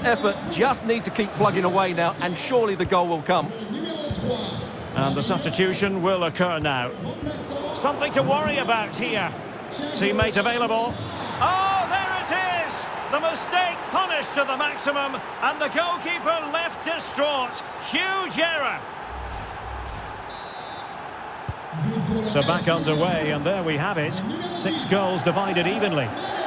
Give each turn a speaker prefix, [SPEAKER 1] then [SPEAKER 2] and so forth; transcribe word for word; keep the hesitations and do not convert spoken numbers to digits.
[SPEAKER 1] effort, just need to keep plugging away now, and surely the goal will come.
[SPEAKER 2] And the substitution will occur now. Something to worry about here. Teammate available. Oh, there it is! The mistake punished to the maximum, and the goalkeeper left distraught. Huge error. So back underway, and there we have it. Six goals divided evenly.